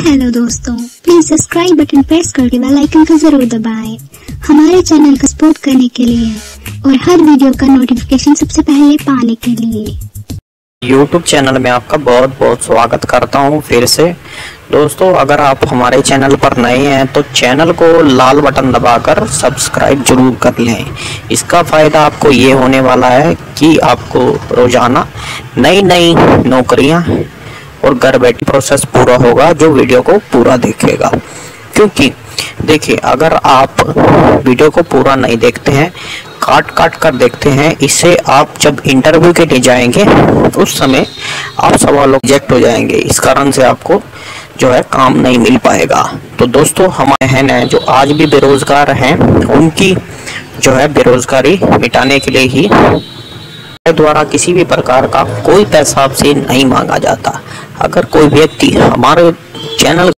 Hello दोस्तों, please subscribe button press करके bell icon को जरूर दबाएं हमारे चैनल को सपोर्ट करने के लिए और हर वीडियो का नोटिफिकेशन सबसे पहले पाने के लिए। YouTube चैनल में आपका बहुत बहुत स्वागत करता हूं फिर से। दोस्तों, अगर आप हमारे चैनल पर नए हैं तो चैनल को लाल बटन दबाकर सब्सक्राइब जरूर कर लें। इसका फ़ायदा आपको ये होने वाला है कि आपको रोज़ाना नई नई नौकरियां और घर बैठी प्रोसेस पूरा होगा जो वीडियो को पूरा देखेगा। क्योंकि देखिए, अगर आप वीडियो को पूरा नहीं देखते हैं, काट काट कर देखते हैं, इससे आप जब इंटरव्यू के लिए जाएंगे उस समय आप सवालों रिजेक्ट हो जाएंगे। इस कारण से आपको जो है काम नहीं मिल पाएगा। तो दोस्तों, हमारे बहन हैं जो आज भी बेरोजगार हैं, उनकी जो है बेरोजगारी मिटाने के लिए ही द्वारा किसी भी प्रकार का कोई पैसा आपसे नहीं मांगा जाता। अगर कोई व्यक्ति हमारे चैनल